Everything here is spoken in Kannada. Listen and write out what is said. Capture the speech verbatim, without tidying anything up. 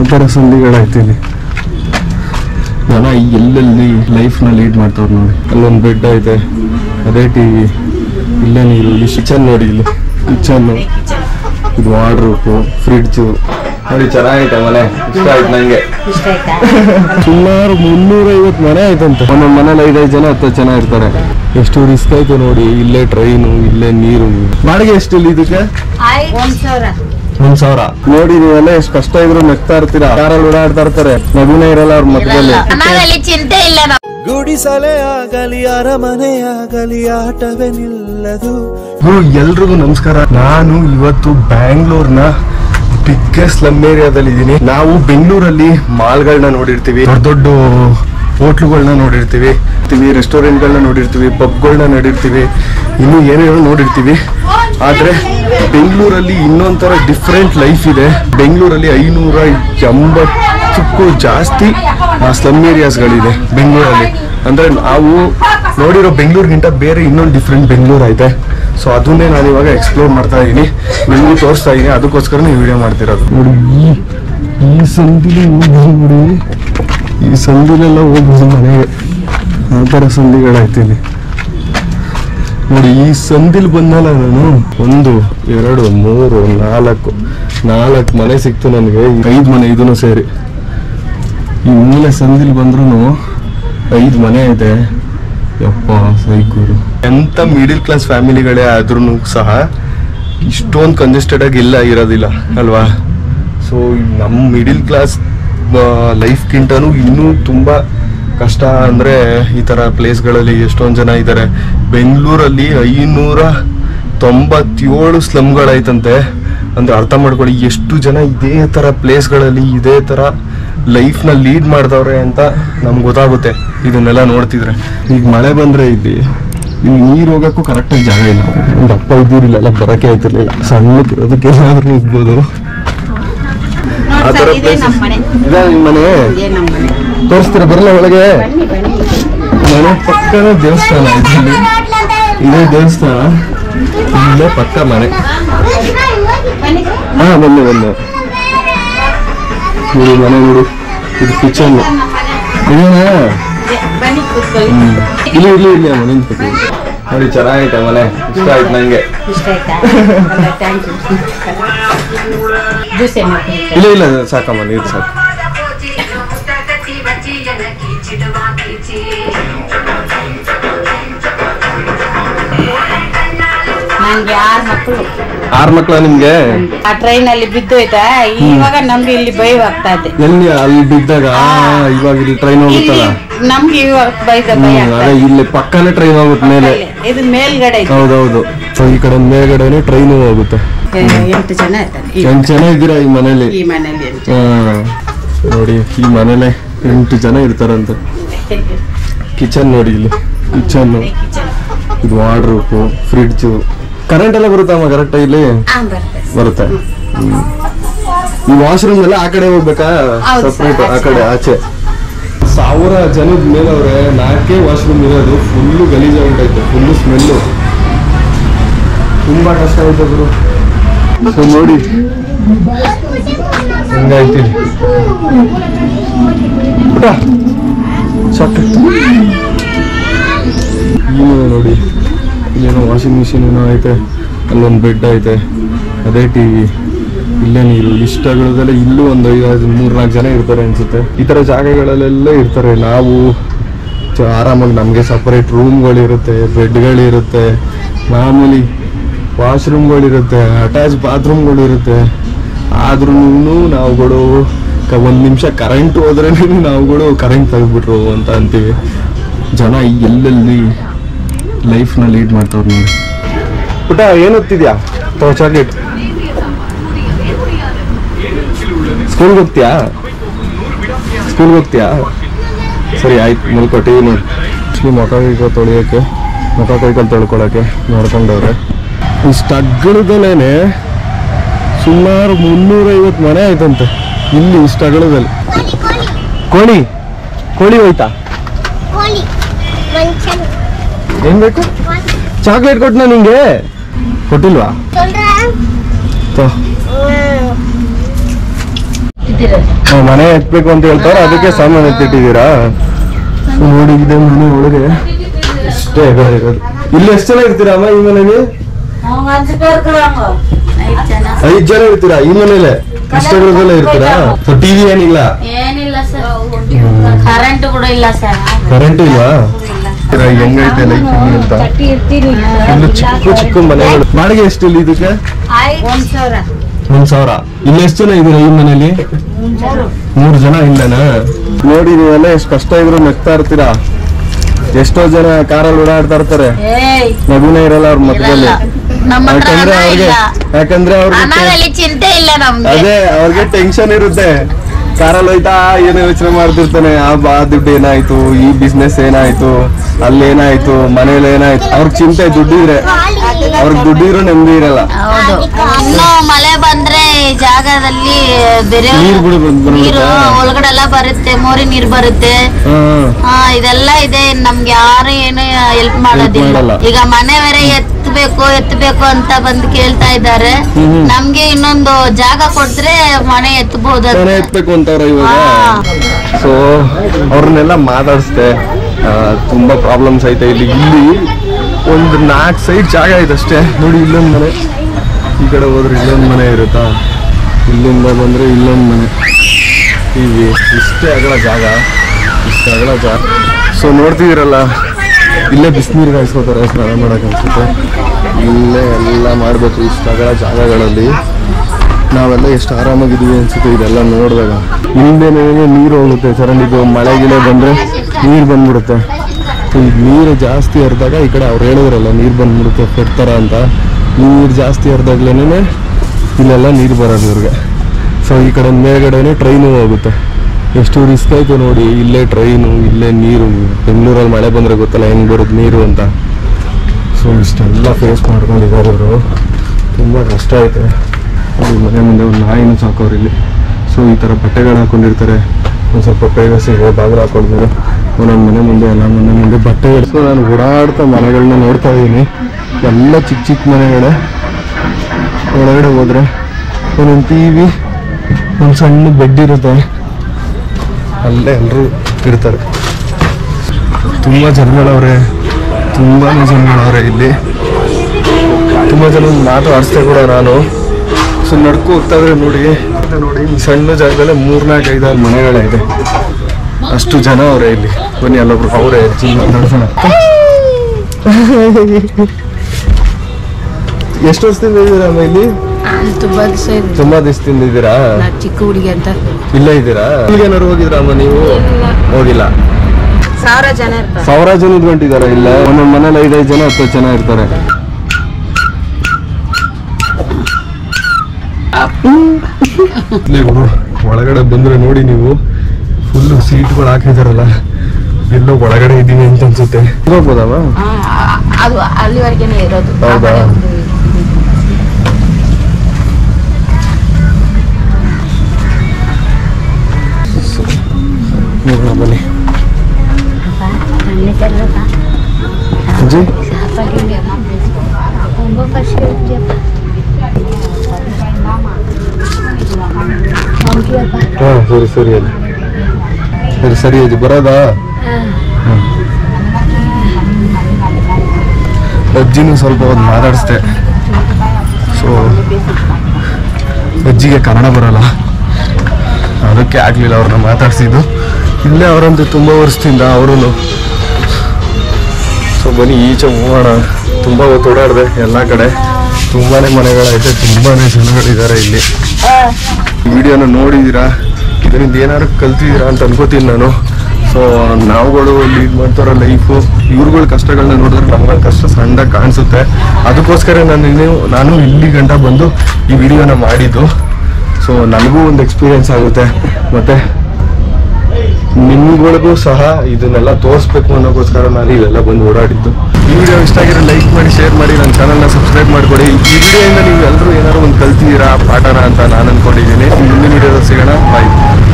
ಥರ ಸಂಧಿಗಳಾಯ್ತಿದೆ. ಜನ ಎಲ್ಲೆಲ್ಲಿ ಲೈಫ್ನ ಲೀಡ್ ಮಾಡ್ತಾವ್ರು ನೋಡಿ. ಅಲ್ಲೊಂದು ಬೆಡ್ ಐತೆ, ಅದೇ ಟಿ ವಿ, ಇಲ್ಲೇ ನೀರು, ಇಲ್ಲಿ ಕಿಚನ್ ನೋಡಿ, ಇಲ್ಲಿ ಕಿಚನ್ನು, ಇದು ವಾರ್ಡ್ರೋಬು, ಫ್ರಿಡ್ಜು ನೋಡಿ. ಚೆನ್ನಾಗೈತೆ ಮನೆ, ಇಷ್ಟ ಆಯ್ತು ನಂಗೆ. ಸುಮಾರು ಮುನ್ನೂರೈವತ್ತು ಮನೆ ಆಯ್ತಂತೆ. ಒಂದೊಂದು ಮನೇಲಿ ಐದೈದು ಜನ ಹತ್ತು ಜನ ಇರ್ತಾರೆ. ಎಷ್ಟು ರಿಸ್ಕ್ ಆಯ್ತು ನೋಡಿ. ಇಲ್ಲೇ ಟ್ರೈನು, ಇಲ್ಲೇ ನೀರು. ಬಾಡಿಗೆ ಎಷ್ಟು ಇಲ್ಲಿ ಇದಕ್ಕೆ? ಒಂದ್ ಸಾವಿರ. ನೋಡಿ ನೀವೆಲ್ಲ ಎಷ್ಟು ಕಷ್ಟ ಇದ್ರು ನಗ್ತಾ ಇರ್ತೀರಾ. ಕಾರಲ್ಲಿ ಓಡಾಡ್ತಾ ಇರ್ತಾರೆ, ನಗುನೇ ಇರಲ್ಲ ಅವ್ರ ಮಕ್ಕಳಲ್ಲಿ. ಚಿಂತೆ ಇಲ್ಲ. ಗುಡಿಸಲೇ ಆಗಲಿ ಅರಮನೆ ಆಗಲಿ ಆಟವೇ ನಿಲ್ಲದು. ಎಲ್ರಿಗೂ ನಮಸ್ಕಾರ. ನಾನು ಇವತ್ತು ಬ್ಯಾಂಗ್ಳೂರ್ನ ಬಿಗ್ಗೆಸ್ಟ್ ಸ್ಲಮ್ ಏರಿಯಾದಲ್ಲಿ ಇದ್ದೀನಿ. ನಾವು ಬೆಂಗಳೂರಲ್ಲಿ ಮಾಲ್ಗಳನ್ನ ನೋಡಿರ್ತೀವಿ, ದೊಡ್ಡ ದೊಡ್ಡ ಹೋಟ್ಲುಗಳನ್ನ ನೋಡಿರ್ತೀವಿ, ರೆಸ್ಟೋರೆಂಟ್ಗಳನ್ನ ನೋಡಿರ್ತೀವಿ, ಪಬ್ಗಳನ್ನ ನೋಡಿರ್ತೀವಿ, ಇನ್ನು ಏನೇನೋ ನೋಡಿರ್ತೀವಿ. ಆದ್ರೆ ಬೆಂಗಳೂರಲ್ಲಿ ಇನ್ನೊಂಥರ ಡಿಫ್ರೆಂಟ್ ಲೈಫ್ ಇದೆ. ಬೆಂಗಳೂರಲ್ಲಿ ಐನೂರ ಎಂಬತ್ತಕ್ಕೂ ಜಾಸ್ತಿ ಸ್ಲಮ್ ಏರಿಯಾಸ್ಗಳಿದೆ ಬೆಂಗಳೂರಲ್ಲಿ. ಅಂದ್ರೆ ನಾವು ನೋಡಿರೋ ಬೆಂಗಳೂರಿಗಿಂತ ಬೇರೆ ಇನ್ನೊಂದು ಡಿಫ್ರೆಂಟ್ ಬೆಂಗಳೂರು ಐತೆ. ಸೊ ಅದನ್ನೇ ನಾನು ಇವಾಗ ಎಕ್ಸ್ಪ್ಲೋರ್ ಮಾಡ್ತಾ ಇದ್ದೀನಿ, ನಿಮಗೂ ತೋರಿಸ್ತಾ ಇದ್ದೀನಿ. ಅದಕ್ಕೋಸ್ಕರ ನೀವು ವಿಡಿಯೋ ಮಾಡ್ತಿರೋದು ನೋಡಿ. ಈ ಈ ಸಂದಿಲಿ ಹೋಗ್ಬೋದು ನೋಡಿ, ಈ ಸಂದಿಲೆಲ್ಲ ಹೋಗ್ಬೋದು ಮನೆಗೆ. ಆ ಥರ ಸಂದಿಗಳಾಯ್ತಿದೆ ನೋಡಿ. ಈ ಸಂದಿಲ್ ಬಂದಲ್ಲ ನಾನು, ಒಂದು ಎರಡು ಮೂರು ನಾಲ್ಕು ನಾಲ್ಕು ಮನೆ ಸಿಕ್ತು ನನಗೆ. ಐದು ಮನೆ ಇದನ್ನು ಸೇರಿ ಈ ಮೂಲೆ ಸಂದಿಲ್ ಬಂದ್ರು ಐದು ಮನೆ ಇದೆ. ಯಪ್ಪ ಸೈಕೂರು. ಎಂತ ಮಿಡಿಲ್ ಕ್ಲಾಸ್ ಫ್ಯಾಮಿಲಿಗಳೇ ಆದ್ರೂ ಸಹ ಇಷ್ಟೊಂದು ಕಂಜೆಸ್ಟೆಡ್ ಆಗಿ ಇಲ್ಲ ಇರೋದಿಲ್ಲ ಅಲ್ವಾ. ಸೊ ನಮ್ಮ ಮಿಡಿಲ್ ಕ್ಲಾಸ್ ಲೈಫ್ಗಿಂತನೂ ಇನ್ನೂ ತುಂಬ ಕಷ್ಟ. ಅಂದರೆ ಈ ಥರ ಪ್ಲೇಸ್ಗಳಲ್ಲಿ ಎಷ್ಟೊಂದು ಜನ ಇದ್ದಾರೆ. ಬೆಂಗಳೂರಲ್ಲಿ ಐನೂರ ತೊಂಬತ್ತೇಳು ಸ್ಲಮ್ಗಳೈತಂತೆ. ಅಂದರೆ ಅರ್ಥ ಮಾಡ್ಕೊಳ್ಳಿ ಎಷ್ಟು ಜನ ಇದೇ ಥರ ಪ್ಲೇಸ್ಗಳಲ್ಲಿ ಇದೇ ಥರ ಲೈಫ್ನ ಲೀಡ್ ಮಾಡ್ದವ್ರೆ ಅಂತ ನಮ್ಗೆ ಗೊತ್ತಾಗುತ್ತೆ ಇದನ್ನೆಲ್ಲ ನೋಡ್ತಿದ್ರೆ. ಈಗ ಮಳೆ ಬಂದರೆ ಇಲ್ಲಿ ಇಲ್ಲಿ ನೀರು ಹೋಗೋಕ್ಕೂ ಕರೆಕ್ಟಾಗಿ ಜಾಗ ಇಲ್ಲ. ಒಂದು ಅಪ್ಪ ಇದ್ದಿರಲಿಲ್ಲ, ಬರೋಕ್ಕೆ ಆಯ್ತಿರ್ಲಿಲ್ಲ. ಸಣ್ಣಕ್ಕೆ ಇರೋದಕ್ಕೆ ಏನಾದ್ರೂ ಇರ್ಬೋದು. ಆ ಥರ ಪ್ಲೇಸ್ ಇದೆ. ನಿಮ್ಮ ಮನೆ ತೋರಿಸ್ತೀರ? ಬರಲ್ಲ ಒಳಗೆ? ಮನೆ ಪಕ್ಕದ ದೇವಸ್ಥಾನ ಇದೆ. ಇಲ್ಲಿ ಇದೇ ದೇವಸ್ಥಾನ, ಇಲ್ಲೇ ಪಕ್ಕ ಮನೆ. ಹಾ ಬನ್ನಿ ಬನ್ನಿ. ನೋಡಿ ಮನೆ ನೋಡಿ, ಇದು ಕಿಚನ್ ಇದೇನಾ? ಇಲ್ಲಿ ಇಲ್ಲಿ ಇಲ್ಲಿ ಮನೆ ನೋಡಿ. ಚೆನ್ನಾಗೈತೆ ಮನೆ, ಇಷ್ಟ ಆಯ್ತು ನಂಗೆ. ಇಲ್ಲ ಇಲ್ಲ ಸಾಕಮ್ಮ, ನೀರು ಸಾಕು. ನಂಗೆ ಆರು ಮಕ್ಕಳು. ಆರು ಮಕ್ಕಳ ನಿಮ್ಗೆ? ಆ ಟ್ರೈನ್ ಅಲ್ಲಿ ಬಿದ್ದೋಯ್ತಾ, ಇವಾಗ ನಮ್ಗೆ ಇಲ್ಲಿ ಭಯವಾಗ್ತಾ ಇದೆ. ಎಲ್ಲಿ ಅಲ್ಲಿ ಬಿದ್ದಾಗ? ಇವಾಗ ಇಲ್ಲಿ ಟ್ರೈನ್ ಹೋಗುತ್ತಲ್ಲ ನಮ್ಗೆ ಇವಾಗ ಭಯ ಭಯ. ಅದೇ ಇಲ್ಲಿ ಪಕ್ಕನೇ ಟ್ರೈನ್ ಹೋಗುತ್ತೆ ಮೇಲೆ. ಇದು ಮೇಲ್ಗಡೆ. ಹೌದೌದು, ಈ ಕಡೆ ಮೇಲ್ಗಡೆನೆ ಟ್ರೈನ್ ಹೋಗುತ್ತೆ. ಎಂಟು ಜನ ಇರ್ತಾರೆ. ಎಂಟು ಜನ ಇದ್ದೀರಾ ಈ ಮನೇಲಿ? ಈ ಮನೇಲಿ ನೋಡಿ, ಈ ಮನೇಲೆ ಎಂಟು ಜನ ಇರ್ತಾರಂತೆ. ಕಿಚನ್ ನೋಡಿ, ಇಲ್ಲಿ ಕಿಚನ್ನು, ಇದು ವಾರ್ಡ್ರೋಬು, ಫ್ರಿಡ್ಜು. ಕರೆಂಟ್ ಎಲ್ಲ ಬರುತ್ತಮ್ಮ ಕರೆಕ್ಟ್ ಇಲ್ಲಿ? ಬರುತ್ತೆ. ಈ ವಾಶ್ರೂಮ್ ಎಲ್ಲ ಆ ಕಡೆ ಹೋಗ್ಬೇಕಾ? ಸಪ್ರೇಟ್ ಆ ಕಡೆ ಆಚೆ. ಸಾವಿರ ಜನದ ಮೇಲೆ ಅವ್ರೆ ನಾಲ್ಕೇ ವಾಶ್ರೂಮ್ ಇರೋದು. ಫುಲ್ಲು ಗಲೀಜಾಗಿಟ್ಟೈತೆ, ಫುಲ್ಲು ಸ್ಮೆಲ್ಲು, ತುಂಬಾ ಕಷ್ಟ ಆಯ್ತು ಗುರು. ಸೊ ನೋಡಿ ಹೆಂಗಾಯ್ತೀವಿ. ಏನು ನೋಡಿ, ಇಲ್ಲೇನೋ ವಾಷಿಂಗ್ ಮಿಷಿನ್ ಏನೋ ಐತೆ, ಅಲ್ಲೊಂದು ಬೆಡ್ ಐತೆ, ಅದೇ ಟಿ ವಿ, ಇಲ್ಲೇ ನೀರು. ಇಷ್ಟಗಳದೆಲ್ಲ ಇಲ್ಲೂ ಒಂದು ಐದು ಮೂರು ನಾಲ್ಕು ಜನ ಇರ್ತಾರೆ ಅನ್ಸುತ್ತೆ. ಈ ಥರ ಜಾಗಗಳಲ್ಲೆಲ್ಲ ಇರ್ತಾರೆ. ನಾವು ಆರಾಮಾಗಿ ನಮಗೆ ಸಪರೇಟ್ ರೂಮ್ಗಳಿರುತ್ತೆ, ಬೆಡ್ಗಳಿರುತ್ತೆ, ಮಾಮೂಲಿ ವಾಶ್ರೂಮ್ಗಳಿರುತ್ತೆ, ಅಟ್ಯಾಚ್ ಬಾತ್ರೂಮ್ಗಳಿರುತ್ತೆ. ಆದ್ರೂ ನಾವುಗಳು ಒಂದು ನಿಮಿಷ ಕರೆಂಟ್ ಹೋದ್ರೆ ನಾವುಗಳು ಕರೆಂಟ್ ತೆಗೆದ್ಬಿಟ್ರು ಅಂತ ಅಂತೀವಿ. ಜನ ಎಲ್ಲೆಲ್ಲಿ ಲೈಫ್ನ ಲೀಡ್ ಮಾಡ್ತಾವ್ರು ನೋಡಿ. ಪುಟ ಏನು ಓದ್ತಿದ್ಯಾ? ತಗೋ ಚಾಕ್ಲೇಟ್. ಸ್ಕೂಲ್ಗೆ ಹೋಗ್ತೀಯಾ? ಸ್ಕೂಲ್ಗೆ ಹೋಗ್ತೀಯಾ? ಸರಿ ಆಯ್ತು, ಮುಲ್ಕೊ ಟಿ ವಿ ನೋಡಿ. ಈ ಮುಖ ಕೈಕ ತೊಳಿಯೋಕ್ಕೆ, ಮುಖ ಕೈಕಲ್ಲಿ ತೊಳ್ಕೊಳಕ್ಕೆ ನೋಡ್ಕೊಂಡವ್ರೆ. ಈ ಸ್ಟಗ್ಗಳದಲ್ಲೇ ಸುಮಾರು ಮುನ್ನೂರೈವತ್ತು ಮನೆ ಆಯ್ತಂತೆ ಇಲ್ಲಿ ಇಷ್ಟಗಳದಲ್ಲಿ. ಕೋಳಿ ಕೋಳಿ ಹೋಯ್ತಾ? ಏನ್ ಬೇಕು? ಚಾಕ್ಲೇಟ್ ಕೊಟ್ಟನ ನಿಂಗೆ? ಕೊಟ್ಟಿಲ್ವಾ? ಮನೆ ಎತ್ಬೇಕು ಅಂತ ಹೇಳ್ತಾರೆ, ಅದಕ್ಕೆ ಸಾಮಾನು ಎತ್ತಿಟ್ಟಿದ್ದೀರಾ? ನೋಡಿ ಇದೆ ಮನೆ ಒಳಗೆ ಇಷ್ಟೇ ಇರೋದು. ಇಲ್ಲಿ ಎಷ್ಟು ಜನ ಇರ್ತೀರಾ ಅಮ್ಮ ಈ ಮನೆಗೆ? ಐದ್ ಜನ ಇರ್ತೀರಾ ಈ ಮನೇಲೆ? ಇಷ್ಟಗಳದೆಲ್ಲ ಇರ್ತೀರಾ? ಟಿವಿ ಏನಿಲ್ಲ? ಏನಿಲ್ಲ ಸರ್, ಕರೆಂಟ್ ಕೂಡ ಇಲ್ಲ ಸರ್. ಕರೆಂಟ್ ಇಲ್ವಾ? ಹೆಂಗೈತೆ ಲೈಫ್ ಅಂತ? ಇನ್ನು ಚಿಕ್ಕ ಚಿಕ್ಕ ಮನೆಗಳು. ಬಾಡಿಗೆ ಎಷ್ಟು ಇಲ್ಲಿ ಇದಕ್ಕೆ? ಒಂದ್ ಸಾವಿರ. ಒಂದ್ ಸಾವಿರ. ಇಲ್ಲಿ ಎಷ್ಟು ಜನ ಇದೀರಾ ಈ ಮನೇಲಿ? ಮೂರು ಜನ ಇಲ್ಲನಾ? ನೋಡಿ ನೀವೆಲ್ಲ ಎಷ್ಟು ಕಷ್ಟ ಇದ್ರು ನಗ್ತಾ ಇರ್ತೀರಾ. ಎಷ್ಟೋ ಜನ ಕಾರಲ್ಲಿ ಓಡಾಡ್ತಾ ಇರ್ತಾರೆ, ನಗುನೇ ಇರಲ್ಲ ಅವ್ರ ಮಕ್ಕಳಲ್ಲಿ. ಯಾಕಂದ್ರೆ ಅವ್ರಿಗೆ ಯಾಕಂದ್ರೆ ಅವ್ರಿಗೆ ಚಿಂತೆ ಇಲ್ಲ ನಮ್ಗೆ. ಅದೇ ಅವ್ರಿಗೆ ಟೆನ್ಷನ್ ಇರುತ್ತೆ. ಕಾರಲ್ಲಿ ಹೋಯ್ತಾ ಏನೋ ಯೋಚನೆ ಮಾಡ್ತಿರ್ತಾನೆ, ಆ ಬಾ ದುಡ್ಡು ಏನಾಯ್ತು, ಈ ಬಿಸ್ನೆಸ್ ಏನಾಯ್ತು, ಅಲ್ಲಿ ಏನಾಯ್ತು, ಮನೇಲಿ ಏನಾಯ್ತು. ಅವ್ರಿಗೆ ಚಿಂತೆ ದುಡ್ಡಿದ್ರೆ, ಅವ್ರಿಗೆ ದುಡ್ಡಿದ್ರು ನೆಮ್ಮದಿ ಇರಲ್ಲ. ಇನ್ನು ಮಳೆ ಬಂದ್ರೆ ಜಾಗದಲ್ಲಿ ಬೇರೆ ನೀರು ಒಳಗಡೆ ಎಲ್ಲ ಬರುತ್ತೆ, ಮೋರಿ ನೀರ್ ಬರುತ್ತೆ. ಇದೆಲ್ಲ ಇದೆ, ನಮ್ಗೆ ಯಾರು ಏನು ಹೆಲ್ಪ್ ಮಾಡೋದಿಲ್ಲ. ಈಗ ಮನೆ ಬೇರೆ ಎತ್ತಬೇಕು ಎತ್ತಬೇಕು ಅಂತ ಬಂದು ಕೇಳ್ತಾ ಇದ್ದಾರೆ. ನಮ್ಗೆ ಇನ್ನೊಂದು ಜಾಗ ಕೊಟ್ರೆ ಮನೆ ಎತ್ತಬಹುದು ಎತ್ಬೇಕು ಅಂತವ್ರ ಇವಾಗ. ಸೊ ಅವ್ರನ್ನೆಲ್ಲ ಮಾತಾಡಿಸ್ದೆ, ತುಂಬಾ ಪ್ರಾಬ್ಲಮ್ಸ್ ಐತೆ ಇಲ್ಲಿ. ಇಲ್ಲಿ ಒಂದು ನಾಲ್ಕು ಸೈಡ್ ಜಾಗ ಇದೆ ಅಷ್ಟೇ. ನೋಡಿ ಇಲ್ಲೊಂದು ಮನೆ, ಈ ಕಡೆ ಹೋದ್ರೆ ಇಲ್ಲೊಂದು ಮನೆ ಇರುತ್ತಾ, ಇಲ್ಲಿಂದ ಬಂದ್ರೆ ಇಲ್ಲೊಂದು ಮನೆ. ಹೀಗೆ ಇಷ್ಟೇ ಅಗಲ ಜಾಗ, ಇಷ್ಟೇ ಅಗಲ ಜಾಗ. ಸೊ ನೋಡ್ತಿದ್ದೀರಲ್ಲ, ಇಲ್ಲೇ ಬಿಸಿನೀರು ಕಾಯಿಸ್ಕೋತಾರೆ, ಸ್ನಾನ ಮಾಡಕ್ ಅನ್ಸುತ್ತೆ. ಇಲ್ಲೇ ಎಲ್ಲ ಮಾಡಬೇಕು ಇಷ್ಟ ಅಗಲ ಜಾಗಗಳಲ್ಲಿ. ನಾವೆಲ್ಲ ಎಷ್ಟು ಆರಾಮಾಗಿದ್ವಿ ಅನ್ಸುತ್ತೆ ಇದೆಲ್ಲ ನೋಡಿದಾಗ. ಹಿಂದೆನೇ ನೀರು ಹೋಗುತ್ತೆ ಸರನ್. ಇದು ಮಳೆ ಗಿಳೆ ಬಂದರೆ ನೀರು ಬಂದ್ಬಿಡುತ್ತೆ. ಈಗ ನೀರು ಜಾಸ್ತಿ ಹರಿದಾಗ, ಈ ಕಡೆ ಅವ್ರು ಹೇಳಿದ್ರಲ್ಲ ನೀರು ಬಂದ್ಬಿಡುತ್ತೆ ಕೆಡ್ತಾರ ಅಂತ, ನೀರು ಜಾಸ್ತಿ ಹರಿದಾಗ್ಲೇನೆ ಇಲ್ಲೆಲ್ಲ ನೀರು ಬರೋದು ಇವ್ರಿಗೆ. ಸೊ ಈ ಕಡೆ ಮೇಲ್ಗಡೆನೇ ಟ್ರೈನು ಹೋಗುತ್ತೆ. ಎಷ್ಟು ರಿಸ್ಕ್ ಆಯಿತು ನೋಡಿ. ಇಲ್ಲೇ ಟ್ರೈನು, ಇಲ್ಲೇ ನೀರು. ಬೆಂಗಳೂರಲ್ಲಿ ಮಳೆ ಬಂದರೆ ಗೊತ್ತಲ್ಲ ಹೆಂಗೆ ಬರೋದು ನೀರು ಅಂತ. ಸೊ ಇಷ್ಟೆಲ್ಲ ಫೇಸ್ ಮಾಡ್ಕೊಂಡಿದ್ದಾರೆ ಇವರು. ತುಂಬ ಕಷ್ಟ ಐತೆ. ಮನೆ ಮುಂದೆ ಒಂದು ನಾಯಿನೂ ಸಾಕೋರು ಇಲ್ಲಿ. ಸೊ ಈ ಥರ ಬಟ್ಟೆಗಳು ಹಾಕೊಂಡಿರ್ತಾರೆ. ಒಂದು ಸ್ವಲ್ಪ ಪ್ರೈವಸಿಗೆ ಬಾಗಿಲು ಹಾಕೊಂಡ್ಮೇಲೆ ಒಂದೊಂದು ಮನೆ ಮುಂದೆ ಎಲ್ಲ ಮನೆ ಮುಂದೆ ಬಟ್ಟೆ. ಸೊ ನಾನು ಓಡಾಡ್ತಾ ಮನೆಗಳನ್ನ ನೋಡ್ತಾ ಇದ್ದೀನಿ. ಎಲ್ಲ ಚಿಕ್ಕ ಚಿಕ್ಕ ಮನೆಗಳೇ. ಒಳಗಡೆ ಹೋದರೆ ಒಂದೊಂದು ಟಿ ವಿ, ಒಂದು ಸಣ್ಣ ಬೆಡ್ ಇರುತ್ತೆ, ಅಲ್ಲೇ ಎಲ್ಲರೂ ಇರ್ತಾರೆ. ತುಂಬ ಜನಗಳವ್ರೆ, ತುಂಬಾ ಜನಗಳವ್ರೆ ಇಲ್ಲಿ. ತುಂಬ ಜನ ಮಾತು ಆಡಿಸ್ದೆ ಕೂಡ ನಾನು. ಸೊ ನಡ್ಕೊ ಹೋಗ್ತಾ ಇದ್ರೆ ನೋಡಿ ನೋಡಿ ಸಣ್ಣ ಜಾಗದಲ್ಲೇ ಮೂರ್ನಾಲ್ಕು ಐದಾರು ಮನೆಗಳಿದೆ. ಅಷ್ಟು ಜನ ಅವರೇ ಇಲ್ಲಿ. ಬನ್ನಿ ಅಲ್ಲೊಬ್ರು ಅವರೇ ಮಾತಾಡ್ಸೋಣ. ಎಷ್ಟು ವರ್ಷದಿಂದ ಇದ್ದೀರಮ್ಮ ಇಲ್ಲಿ? ತುಂಬಾ ದಿವಸ ತುಂಬಾ ದಿವಸದಿಂದ ಇದ್ದೀರಾ? ಚಿಕ್ಕ ಹುಡುಗಿ ಅಂತ ಇಲ್ಲೇ ಇದ್ದೀರಾ? ಇಲ್ಲಿಗೆ ಏನಾರು ಹೋಗಿದ್ರಮ್ಮ ನೀವು? ಹೋಗಿಲ್ಲ. ಸಾವಿರ ಜನ ಇರ್ತಾರೆ. ಸಾವಿರ ಜನ ಇದ್ಕೊಂಡಿದಾರ ಇಲ್ಲ? ಒಂದೊಂದು ಮನೇಲಿ ಐದೈದು ಜನ ಹತ್ತು ಜನ ಇರ್ತಾರೆ. ಒಳಗಡೆ ಬಂದ್ರೆ ನೋಡಿ ನೀವು, ಫುಲ್ ಸೀಟ್ಗಳು ಹಾಕಿದಾರಲ್ಲ, ಎಲ್ಲೋ ಒಳಗಡೆ ಇದ್ದೀವಿ ಅಂತ ಅನ್ಸುತ್ತೆ. ಹೋಗ್ಬೋದಮ್ಮ? ಅದು ಅಲ್ಲಿವರೆಗೇನೆ ಇರೋದು. ಹೌದಾ? ಬನ್ನಿ ಹಾ ಸರಿ ಸರಿ ಅಜ್ಜಿ, ಸರಿ ಸರಿ ಅಜ್ಜಿ ಬರೋದಾ? ಅಜ್ಜಿನೂ ಸ್ವಲ್ಪ ಹೊತ್ತು ಮಾತಾಡಿಸ್ದೆ. ಸೊ ಅಜ್ಜಿಗೆ ಕನ್ನಡ ಬರಲ್ಲ, ಅದಕ್ಕೆ ಆಗ್ಲಿಲ್ಲ ಅವ್ರನ್ನ ಮಾತಾಡ್ಸಿದ್ದು. ಇಲ್ಲೇ ಅವರಂತೂ ತುಂಬ ವರ್ಷದಿಂದ ಅವರು. ಸೊ ಬನ್ನಿ ಈಚೆ ಹೋಗೋಣ. ತುಂಬ ಹೊತ್ತು ಓಡಾಡಿದೆ ಎಲ್ಲ ಕಡೆ. ತುಂಬಾನೇ ಮನೆಗಳೈತೆ, ತುಂಬಾನೇ ಜನಗಳಿದ್ದಾರೆ ಇಲ್ಲಿ. ವಿಡಿಯೋನ ನೋಡಿದ್ದೀರಾ, ಇದರಿಂದ ಏನಾದ್ರು ಕಲ್ತಿದ್ದೀರಾ ಅಂತ ಅನ್ಕೋತೀನಿ ನಾನು. ಸೊ ನಾವುಗಳು ಲೀಡ್ ಮಾಡ್ತಾರೋ ಲೈಫು, ಇವ್ರುಗಳ ಕಷ್ಟಗಳನ್ನ ನೋಡಿದ್ರೆ ನಮ್ಮ ಕಷ್ಟ ಸಣ್ಣದಾಗಿ ಕಾಣಿಸುತ್ತೆ. ಅದಕ್ಕೋಸ್ಕರ ನಾನು ಇನ್ನೂ ನಾನು ಇಲ್ಲಿ ಗಂಟ ಬಂದು ಈ ವಿಡಿಯೋನ ಮಾಡಿದ್ದು. ಸೊ ನನಗೂ ಒಂದು ಎಕ್ಸ್ಪೀರಿಯನ್ಸ್ ಆಗುತ್ತೆ, ಮತ್ತು ನಿಮ್ಗಳಿಗೂ ಸಹ ಇದನ್ನೆಲ್ಲ ತೋರಿಸ್ಬೇಕು ಅನ್ನೋಕ್ಕೋಸ್ಕರ ನಾನು ಇವೆಲ್ಲ ಬಂದು ಓಡಾಡಿದ್ದು. ಈ ವಿಡಿಯೋ ಇಷ್ಟ ಆಗಿರೋ ಲೈಕ್ ಮಾಡಿ, ಶೇರ್ ಮಾಡಿ, ನನ್ನ ಚಾನಲ್ನ ಸಬ್ಸ್ಕ್ರೈಬ್ ಮಾಡ್ಕೊಡಿ. ಈ ವಿಡಿಯೋಯಿಂದ ನೀವು ಎಲ್ಲರೂ ಏನಾದ್ರು ಒಂದು ಕಲ್ತಿದ್ದೀರಾ ಪಾಠನ ಅಂತ ನಾನು ಅನ್ಕೊಂಡಿದ್ದೀನಿ. ಮುಂದಿನ ವಿಡಿಯೋದಲ್ಲಿ ಸಿಗೋಣ. ಬಾಯ್.